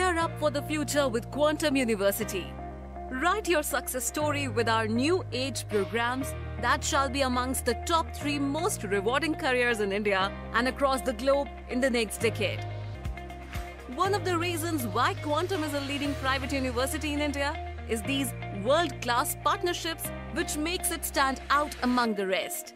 Gear up for the future with Quantum University. Write your success story with our new age programs that shall be amongst the top 3 most rewarding careers in India and across the globe in the next decade. One of the reasons why Quantum is a leading private university in India is these world-class partnerships, which makes it stand out among the rest.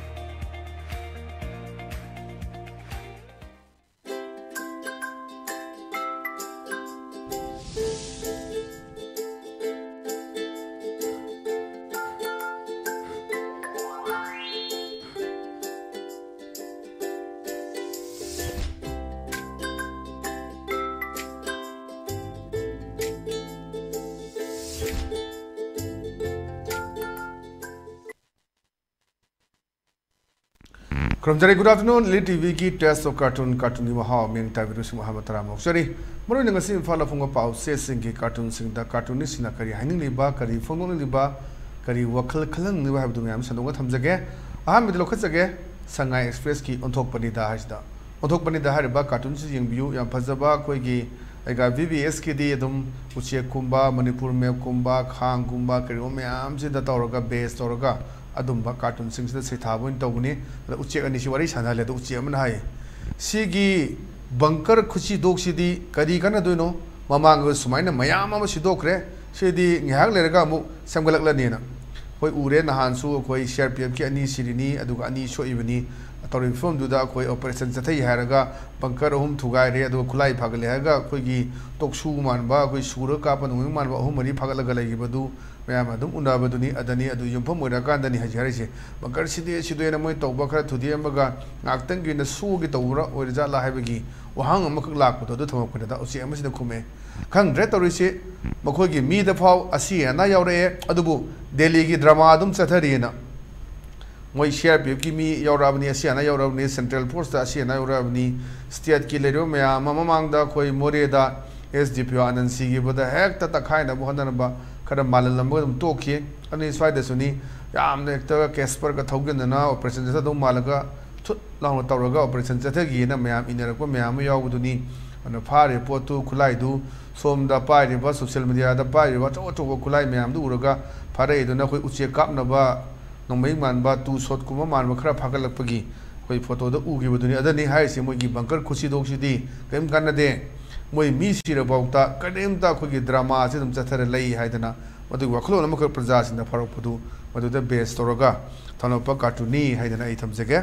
Good afternoon, ELITETV ki test of cartoon ni mahaw ming tabiru si Muhammad Ramok. Sorry, maro ni ngasi fala funga pau se singi cartoon sing da cartoonist na kari haning liba kari phongong liba kari wakhal khalang ni ba habdu ngam sanonga thamjage aham midlo khajage Sangai Express ki onthok pani da hasda onthok pani da hariba cartoon si yengbiu yam phajaba koi gi aiga VBS ki di adum uche kumba Manipur me kumba khang kumba kari o myam si da tawraga base tawraga adumba cartoon sing se thabun tawni uche ani si wari sanale do uche man hai sigi bunker khuchi dok sidi kari kana doino mamang sumaina mayam ama sidokre sidi ngihak lerga mu samgalak la nena koi ure nahan su koi share pm ki ani sirini aduga ani so ibani atorin form duda koi operation chathai haraga bunker hum thugai re aduga khulai phagale haga koi gi toksu manba koi sura ka pan ung manba hum mari phagalaga lagi badu mayam adum unabaduni adani adu yumpham oira kandani hajarise bunker sidi sidena moi tawba khara thudi amaga ngaktang gi na su gi tawra oirja la haibagi wahang amakak lakpo do thamak da usi amasida khume khang dre torise makhoi gi mi da phau asi na yaure adubu Delhi ki drama adum chathari na moi share pe ki mi yaurabni asi na yaurabni central force da asi na yaurabni state ki lero me mamang da koi more da SDP anansi gi boda hek ta khai na bohana ba kada malalam dum tokhi ani swai da suni yam ne ta Casper ka thogen na operation sa dum malaga thut law tawraga operation chathagi na mayam inera ko mayam yawduni ana phare potu khulai du som da pai riba social media da pai riba to khulai mayam du uraga phare du na koi uche kap na ba nomai man ba tu shot kuma man ba khara phagalak pagi koi photo da ugi buduni adani hai se moi gi bunker khusi dok sidi kem kan de moi mi sira bauta kadem ta khoi gi drama se dum chathare lai haidana madu wakhlo na makar praja sin da farok pudu madu da base toroga thanopa cartooni haidana ai thamjage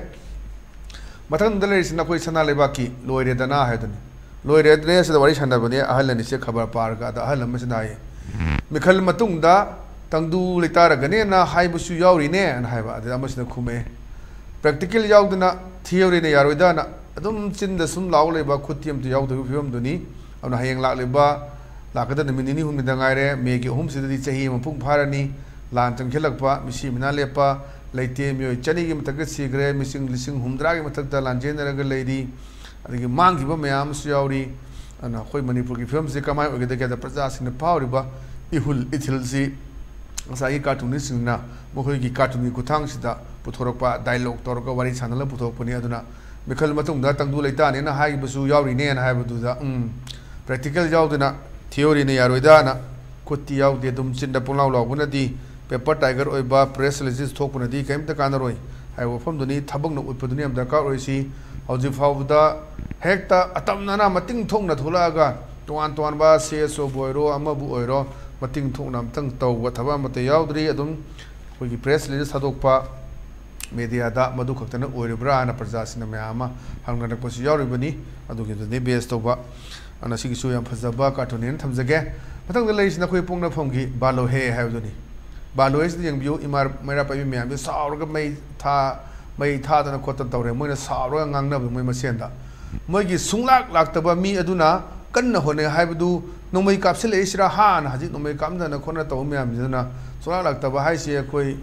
mathang dalai sin koi sana leba ki loire dana haidani loire dre se wari sanda bani ahal ni se khabar par ga da ahal ma sinai mikhal matung da tangdu litara gane na haibusu yauri ne an haiba da amasina khume practical yaudna theory ne yaroida na adum chin da sum law leba khutiam tu yaudu phim duni amna hayeng lak leba lakada minini hum da ngaire megi hum sidadi chahi mapung pharani lan tang khelakpa misi mina lepa leite myo chani gi matak sigre mising lising humdra gi matak da lan jen raga leidi adigi mangi ba mayam su yauri ana khoi Manipur gi film se kamai ogeda ga da praja sin power ba ihul ithil si asai cartoonist na mokhoi gi cartoon ku thang sida puthorokpa dialogue torka wari chanala puthokpani aduna mikhal matung da tangdu leita ne na hai busu yauri ne na hai budu da practical yauduna theory ne yaroida na kutti yaude dum chinda punglaw lawbuna di paper tiger oiba press release thokpuna di kaimta kanaroi hai wofam duni thabang no utpaduni am darka roisi hauji fawda hekta atamna na mating thongna thulaga toan ba CSO boiro amabu oiro mating thongna amtang tawwa thaba mate yaudri adum koi press release thadokpa media da madu khaktana oiribra na praja sina mayama hangna na posi yauribani adu gi de base toba ana sigi su yam phajaba cartoon thamjage matang lai sina khoi pungna phomgi balo he hauduni balo is the view imar mera pai me am saurga mai tha dana khota tawre moina saurga ngangna moi masenda moigi sunglak laktaba mi aduna kanna hone haibdu nomai kapsile isra han haji nomai kamna na khona taw me am jana sunglak laktaba haisi khoi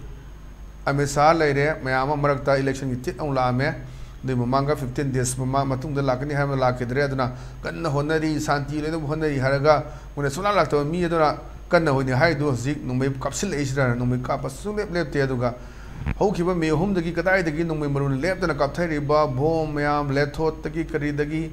amesa leire mayama marakta election gi tit on la me de manga 15 days mama matung da lakani ha la ke dre aduna kanna honari santi le honari haraga mona sunglak laktaba mi aduna kanna honi haidu zik nomai kapsile isra nomai kapasu lep te aduga haukiba me hum dagi kadai dagi nongmai marun lep dana kapthai riba bom mayam lethot dagi kari dagi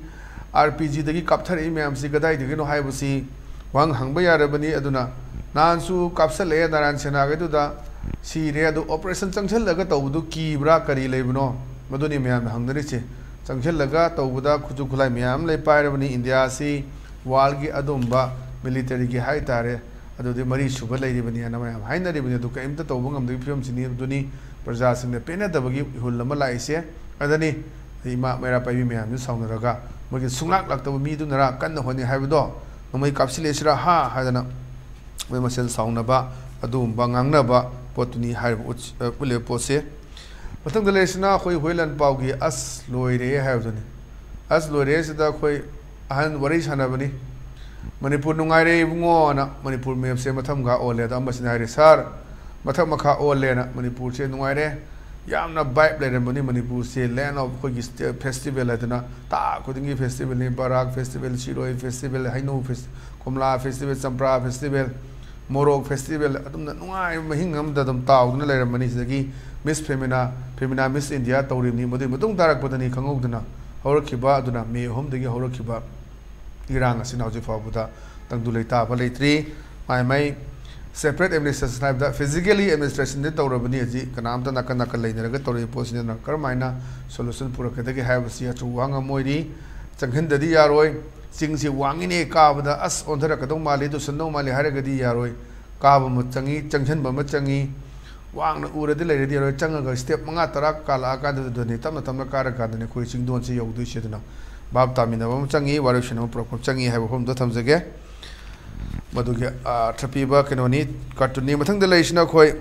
RPG dagi kapthar imam si gadai dagi no hai busi wang hangba yarabani aduna nansu kapsale naran sena ga duda si re adu operation changchal laga tawdu ki bra kari lebno maduni myam hangdari che changchal laga tawda khuju khulai myam lei pairabani India si wal gi adumba military gi hai tare adu de mari suba lei ribani ana myam haina ribani adu ka imta tawbu ngam de film sini duni praja sing ne pena dabagi hulama lai se adani ima mera pai myam sauna raga magi sunglak lakta mi du nara kan honi haibudo nomai kapsile sira ha hadana we masel sauna ba adum bangang ba potuni hai ule pose patang dale sina khoi hoilan paugi as loire haibuni as loire sida khoi ahan wari sana bani Manipur nungai re bungo na Manipur me se matham ga ole da masina re sar matham makha ole na Manipur se nungai re yamna vibe le bani Manipur se land of khoi festival adana ta khudingi festival ne barak festival shiroi festival hainu festival komla festival sampra festival Morok festival adumna nungai mahingam da dum taudna le mani sagi Miss Femina Miss India tawrimni madu matung tarak padani khangogduna horakhiba aduna me hom dagi horakhiba irang asin hauji fabuda tangdu leita ba leitri mai separate administration type da physically administration de tawrabani ji kanam ta nakana ka leinaraga tawri posina na karmaina solution purakadagi habasi atu wanga moiri changhin dadi yaroi singsi wangine kabada as ondhara kadong mali du sando mali haragadi yaroi kaba machangi changhan ba machangi wangna uradi leiradi yaroi changaga step manga tarak kala ka dani tamna kara ka dani khoi singdon se yogdu shedna bab tamina ba machangi warishna program changi haiba hom do thamjage maduge thapi ba kenoni cartoon mathang de leisna khoi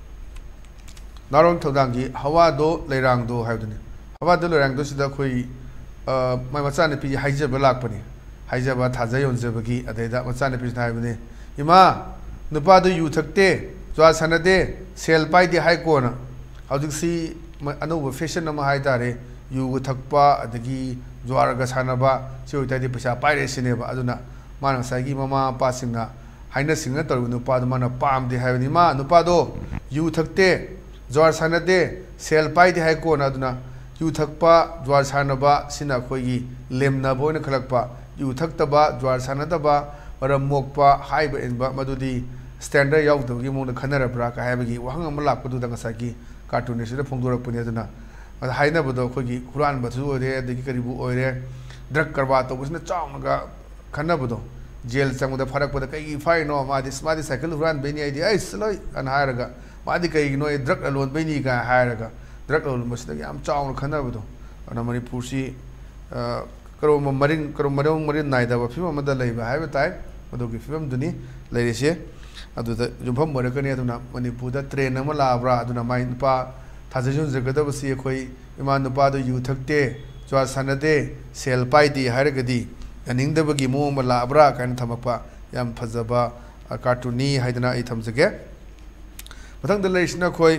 narong thodangi hawa do leirang do haiduni hawa do leirang do sida khoi mai machane pi haijaba lakpani haijaba thajai onjabagi adaida machane pi thaibani ima nupa do yu thakte jwa sanade sel pai di hai kona haujiksi anuba fashion nama hai tare yu thakpa adagi jwaraga sanaba sioi di pesa pai re sineba aduna mana sagi mama pa singna haina singna tor nupa do mana pam di haibani ma nupa do yu thakte jwar sanade sel pai di hai kona aduna yu thakpa jwar sanaba sina khoigi lemna boina khalakpa yu thakta jwar sanadaba maram mokpa haiba enba madudi standard yaudagi mona khanara bra ka haibagi wahang amala padu da ngasaki cartoon sida phongdorak puni aduna haina bodo khoigi quran bathu ore adigi karibu oire drug karba to busna chaunga khana bodo jail changda farak bodo kai fai no madi cycle quran beni idea ai sloi an hairaga madi kai no drug alone beni ga hairaga drug alone masda yam chaung khana bodo ana Manipur si karom marin naida ba film amada leiba haiba tai madogi film duni leirese aduda jumpham marakani aduna Manipur da train ama labra aduna mai nupa thajajun jagada basi khoi iman nupa do yu thakte jwa sanade sel pai di haragadi aningda bagi mo ma labra kan thamakpa yam phajaba cartooni haidana ai thamjage mathang da leisna khoi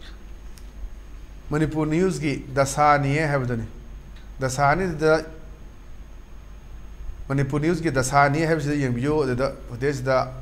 Manipur news gi dasani habdani dasani da Manipur news gi dasani habsi yengbiyo da hodes da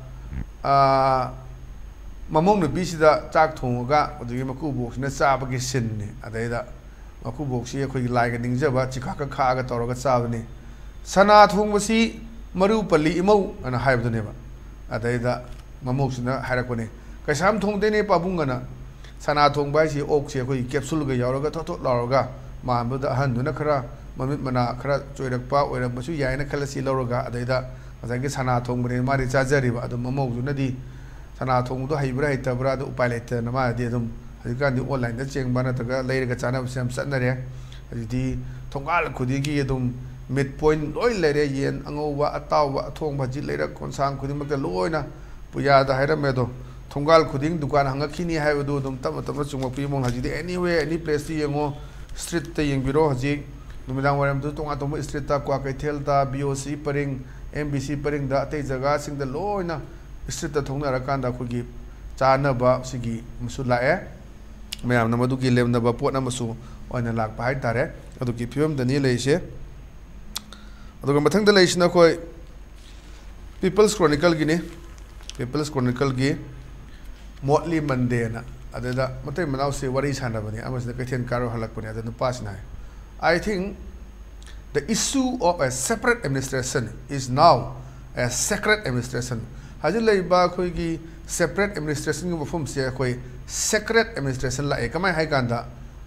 mamong no bisida chak thonga odugi maku box na chabagi sinni adaida maku box ye khoi laiga ningjaba chika ka kha ga toroga chabani sana thongbasi maru pali imau ana haibdune ba adaida mamok sina harakone kaisam thongdene pabungana sana thongba si ok se khoi capsule ga yauraga thot lauraga mambuda handuna khara mamit mana khara choirakpa oirabasu yaina khalasi lauraga adaida azangi sana thongbane mari chajari ba adum mamok nadi sana thongdo haibra hitabra do upalete na ma de dum hajikandi online da chengba na taga leiraga chana sam satnare adi thongal khudigi dum mid point loi leire yen angowa atawa thongba ji leira konsang khuding makta loina puya da haira medo thongal khuding dukan hangakini haibu dum tam chungma pi mong haji anyway any place ti yengo street te yengbiro haji numidang waram du tonga tom street ta kwa kaithel ta BOC paring MBC paring da te jaga sing da loina street ta thongna rakanda khugi chana ba sigi musu lae mayam na madu gi lemna ba pot na musu oina lak pa hai tare adu ki film da ni leise adu mathang da leisna khoi People's Chronicle gi ne People's Chronicle gi Motly Monday na adada matai manau se wari sana bani amas da kaithen karo halak bani adada pasna I think the issue of a separate administration is now a sacred administration. Hajil laiba khoi gi separate administration gi mafum se khoi sacred administration la ekamai hai kanda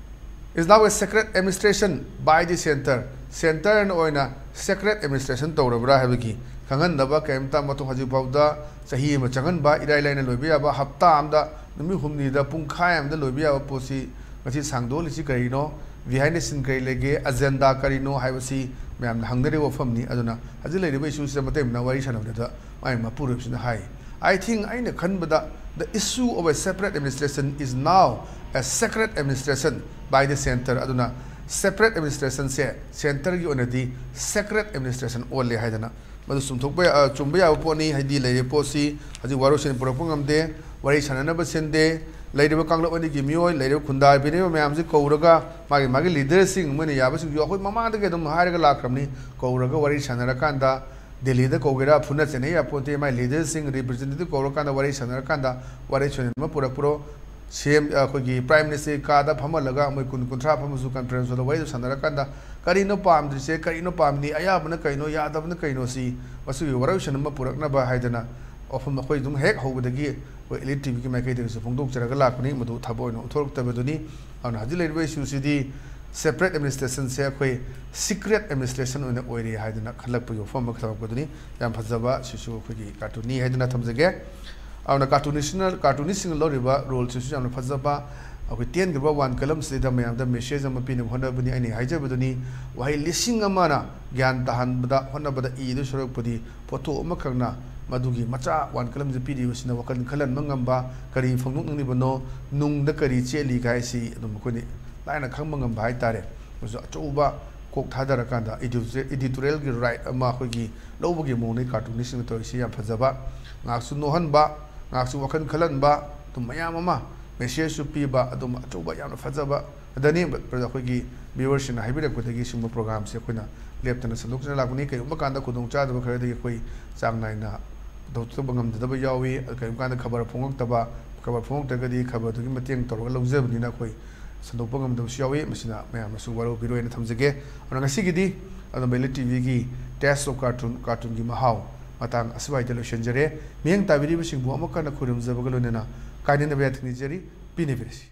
is now a sacred administration by the center and oina sacred administration tawrabra habiki kangan daba kaimta matu haji bawda sahi ma changan ba idai laina loibiya ba hafta amda numi humni da pungkhai amda loibiya ba posi ngasi sangdo lisi karino behind the scene kai lege agenda karino haibasi मैम हंगदे वफमनी अदुना हजि लेरिबे issue से मते ना वरी सनबदा माय मपुर सिना हाई आई थिंक आइने खनबदा the issue of a separate administration is now a secret administration by the center अदुना सेपरेट एडमिनिस्ट्रेशन से सेंटर की ओनदी सेक्रेट एडमिनिस्ट्रेशन ओले हाइदना मदु सुमथोकबे चुंबे याव पोनी हाइदि लेरे पोसी हजि वारो सेन पुरपंगमदे वरी सननब सेंदे लेरिबे कांगलोबनी की मियोय लेरिबे खुंदा बिने मैम से कौरगा मागे लीडर सिंग मने याबसिंग यो अखोय ममाद के दम हारगा लाक्रमनी कौरगा वरी सनरकांदा दिल्ली द कौगेरा फुना चेने या पोते माय लीडर सिंग रिप्रेजेंटेटिव कौरकांदा वरी सनरकांदा वरी छनेम पुरो सेम अखोगी प्राइम मिनिस्टर कादा फमलगा मय कुन कुंथ्रा फमसु कॉन्फ्रेंस द वरी सनरकांदा करिनो पामद्रिसे करिनो पामनी अयाबना कइनो यादबना कइनो सी मसु वरी सनम पुरकनबा हाइदना often the Hoydum heck over the gear where ELITETV can make it as a Pondok Charagalakni, Madu Taboy, Tork Tabaduni, on Hadilay Ways you see the separate administration, say, secret administration on the Oiri Hidden Kalapu, former Kalabuduni, Yampazava, Shishu, Katuni, Hedna Tamzage, on a cartoonising Loriba, roll to on Pazaba, with 10 1 columns later, may have the Meshes and opinion of Honda any Hijabuduni, while listening a mana, Gan Tahan, but Honda but the E. Shurupudi, Poto Makana. Madugi macha wan kalam je pidi usina wakan khalan mangamba kari phanguk ni bano nung da kari cheli gai si adum ko ni laina khang mangamba hai tare so achuba kok thadara kanda editorial gi right ama khoi gi lobu gi mong ni cartoonist to si yam phajaba ngak su nohan ba ngak su wakan khalan ba tum mayam ama message su pi ba adum achuba yam phajaba adani pra khoi gi viewers na haibira ko dagi sum program se khoina leptana saluk na laguni kai umba kanda khudong cha da khare dagi khoi chang nai na Doctor Bangam the Yawi, a kind of cover of Pongtaba, cover Pongtagadi, cover to him a thing to Lozeb Ninakoi, Sandopongam the Shawi, Messina, Mayam Suwaro, Biro and Tamzage, on a Sigidi, on the ELITETV test of cartoon Gimahau, Matang Aswai Television Jere, Miang Tabiri wishing Bomakan Kurum Zabagalona, Kaidin the Vet Nigeri, Pinivis.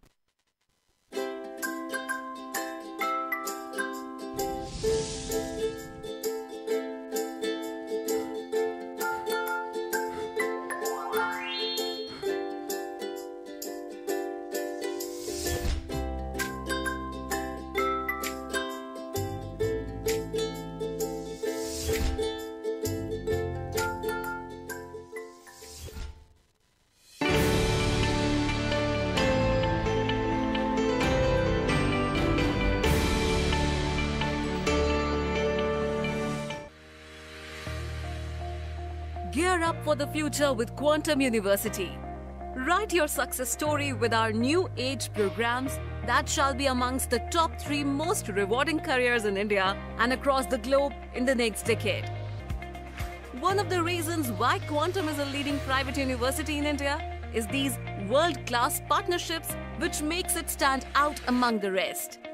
Gear up for the future with Quantum University. Write your success story with our new age programs that shall be amongst the top 3 most rewarding careers in India and across the globe in the next decade. One of the reasons why Quantum is a leading private university in India is these world-class partnerships which makes it stand out among the rest.